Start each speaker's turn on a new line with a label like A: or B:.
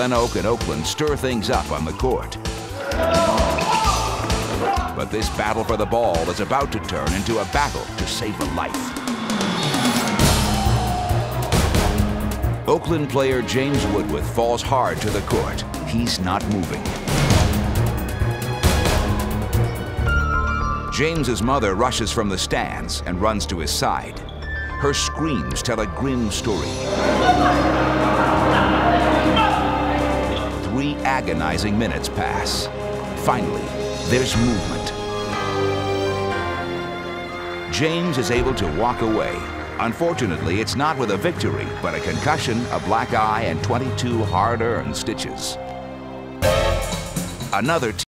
A: Glen Oak and Oakland stir things up on the court. But this battle for the ball is about to turn into a battle to save a life. Oakland player James Woodworth falls hard to the court. He's not moving. James's mother rushes from the stands and runs to his side. Her screams tell a grim story. 3 agonizing minutes pass. Finally, there's movement. James is able to walk away. Unfortunately, it's not with a victory, but a concussion, a black eye, and 22 hard-earned stitches. Another